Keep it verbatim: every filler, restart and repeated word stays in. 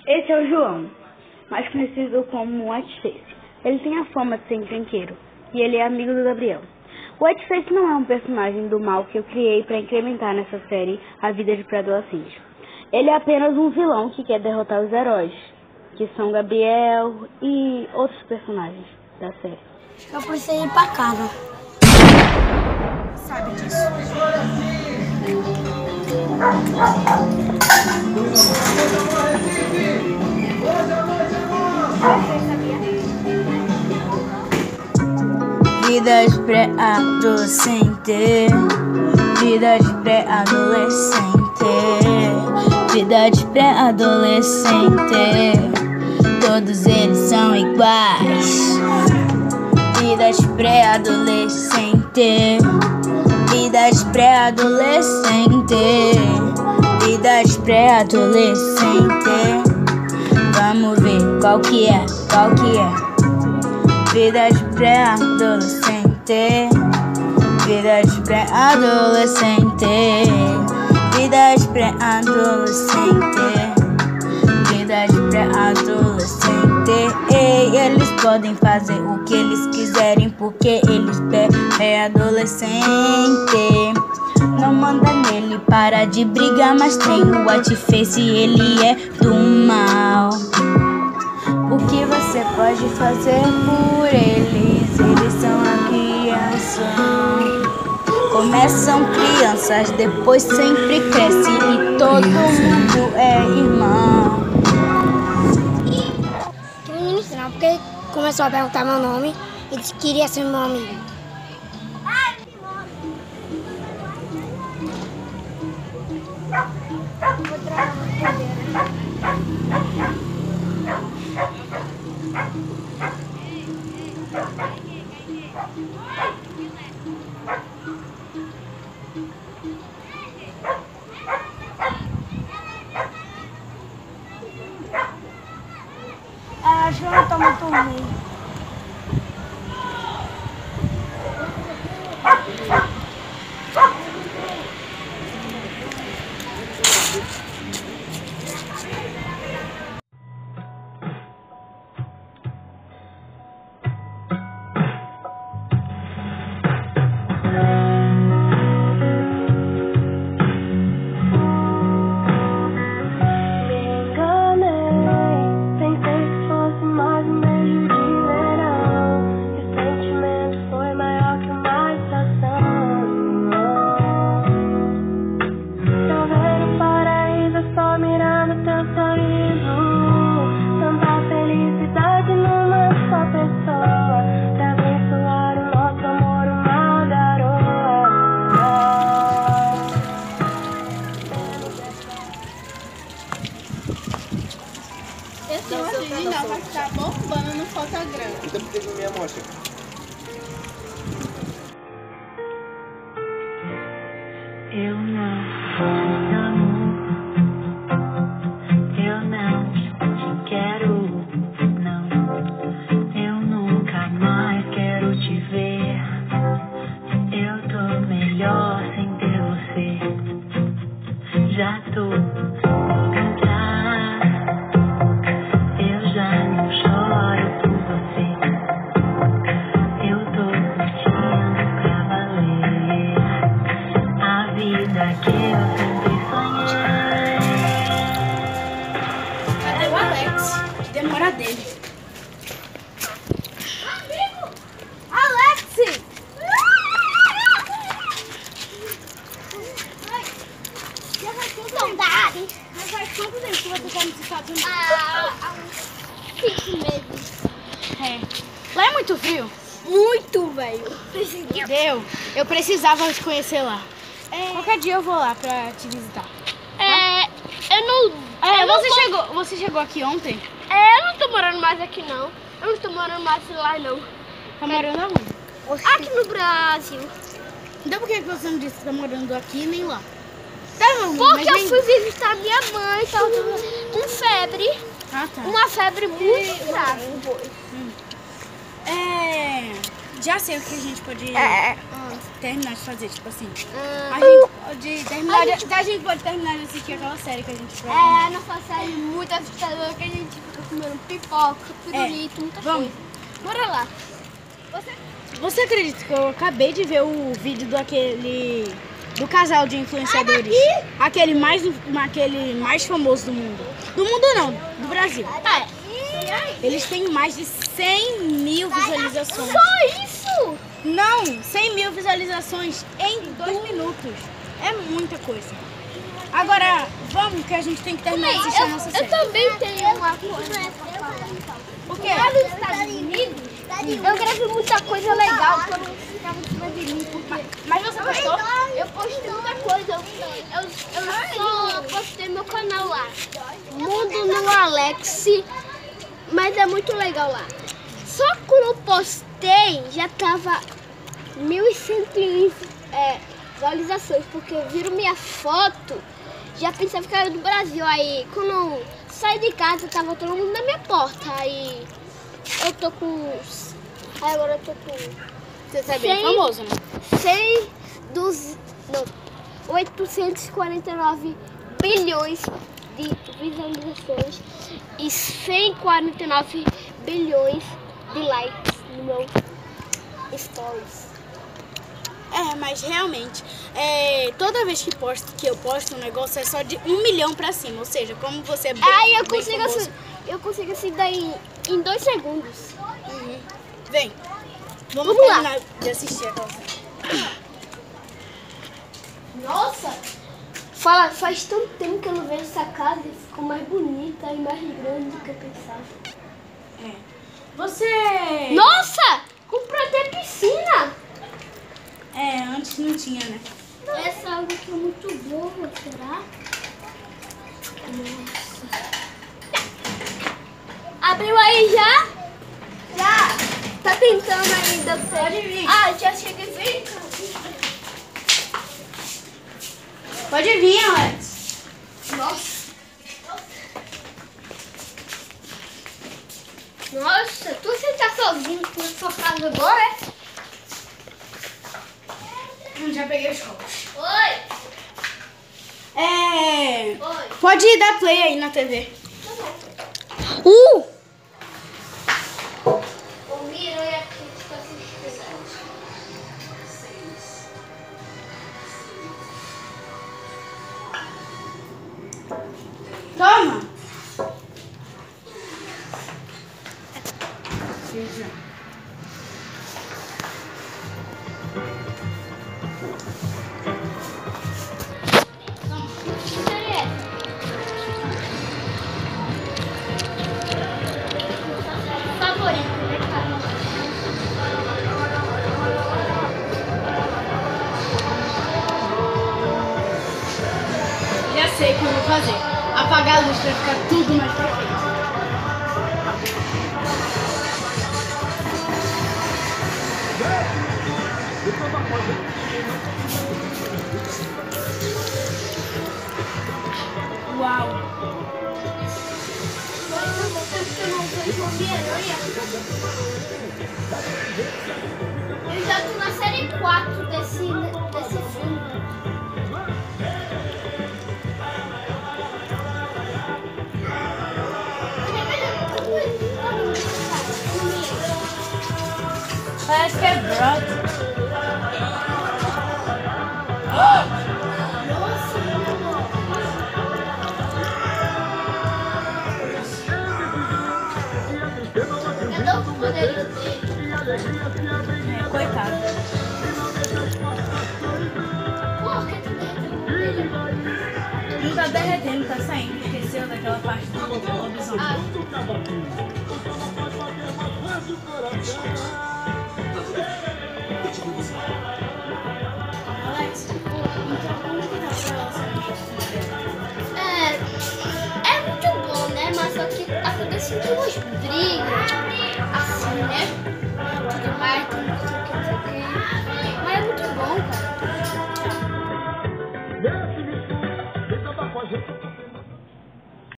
Esse é o João, mais conhecido como Whiteface. Ele tem a fama de ser encrenqueiro e ele é amigo do Gabriel. O Whiteface não é um personagem do mal que eu criei para incrementar nessa série a vida de pré-adolescente. Ele é apenas um vilão que quer derrotar os heróis, que são Gabriel e outros personagens da série. Eu precisei ir pra casa. Sabe disso. Vida de pré-adolescente, vida de pré-adolescente, vida de pré-adolescente, todos eles são iguais. Vida de pré-adolescente, vida de pré-adolescente, vida de pré-adolescente. Vamos ver qual que é, qual que é. Vida de pré-adolescente, vida de pré-adolescente, vida de pré-adolescente, vida de pré-adolescente. Ei, eles podem fazer o que eles quiserem porque eles pré-adolescente. Não manda nele, para de brigar, mas tem o Whiteface e ele é do mal. O que você pode fazer por eles? Eles são a criança. Começam crianças, depois sempre cresce e todo mundo é irmão. Que menino estranho, porque ele começou a perguntar meu nome e disse que queria ser meu amigo. Vou trabalhar na cadeira. Ah, acho que eu não tô muito ruim. Esse original vai estar bombando no fotograma. Então por que não me mostra? Eu não te amo, eu não te quero, não. Eu nunca mais quero te ver. Eu tô melhor sem ter você. Já tô cansada, eu já não choro por você. Eu tô curtindo pra valer a vida que eu sempre sonhei. Cadê o Alex? Demora dele. Amigo! Alex! Saudade! Mas faz quanto tempo que você tá nos Estados Unidos? Ah, há uns cinco meses. É. Lá é muito frio? Muito, velho. Deu. Eu precisava te conhecer lá. Qualquer dia eu vou lá pra te visitar. É, eu não. É, eu não você, vou- chegou, você chegou aqui ontem? É, eu não tô morando mais aqui não. Eu não tô morando mais lá não. Tá morando aonde? Aqui no Brasil. Então por que você não disse que tá morando aqui nem lá? Tá, não, Porque mas eu nem- fui visitar minha mãe, tava com febre. Ah, tá. Uma febre muito grave. É... Já sei o que a gente pode É. terminar de fazer, tipo assim. Ah. A gente pode terminar, a gente... De, a gente pode terminar de assistir aquela série que a gente vai. É, a nossa série muito assustadora que a gente fica comendo pipoca, pirulito, muita Vamos. coisa. Bora lá. Você acredita que eu acabei de ver o vídeo do aquele do casal de influenciadores? Aquele mais aquele mais famoso do mundo. Do mundo não, do Brasil. Eles têm mais de cem mil visualizações. Só isso? Não, cem mil visualizações em dois minutos. É muita coisa. Agora, vamos que a gente tem que terminar de assistir a nossa Eu série. também tenho uma coisa. O quê? Lá nos Estados Unidos, eu gravei muita coisa legal que eu não ficava em cima de mim, porque... Mas você gostou? Eu postei muita coisa, eu, eu, eu só postei meu canal lá. Mundo no Alex, mas é muito legal lá. Só que quando eu postei, já tava mil e cem é, visualizações, porque viram minha foto, já pensava que era do Brasil. Aí quando eu saí de casa, tava todo mundo na minha porta, aí eu tô com... Aí agora eu tô com... Você é bem cem, famoso, né? cem, dos, não, oitocentos e quarenta e nove bilhões de visualizações e cento e quarenta e nove bilhões de likes no meu stories. É, mas realmente, é, toda vez que, posto, que eu posto um negócio é só de um milhão pra cima. Ou seja, como você é bem, Aí eu bem consigo famoso. assim, eu consigo assim daí em dois segundos. Uhum. Vem, vamos, Vamos lá. terminar de assistir aquela série. Nossa! Fala, faz tanto tempo que eu não vejo essa casa e ficou mais bonita e mais grande do que eu pensava. É. Você... Nossa! Comprou até piscina! É, antes não tinha, né? Essa água aqui é muito boa, será? Nossa. Abriu aí já? Já. Tá tentando ainda. Pode vir. Ah, já cheguei bem. Pode vir, Alex. Nossa. Nossa, tu você tá sozinho na sua casa agora, é? Hum, já peguei os copos. Oi. É... Oi. Pode dar play aí na T V. Uh! O Miranha aqui está assistindo. Toma. Favorito, né, cara? Já sei o que eu vou fazer. Apagar a luz pra ficar tudo mais perfeito. Uau! Eu já tô na série quatro desse, desse filme. Parece que é brother. Cadê o poder dele? É, coitado. Por que tu derreteu o dele? Não tá derretendo, tá saindo. Esqueceu daquela parte do lobisomem. Ah, Alex, então como que tá essa relação? é, é muito bom, né? Mas só que acontecem duas brigas.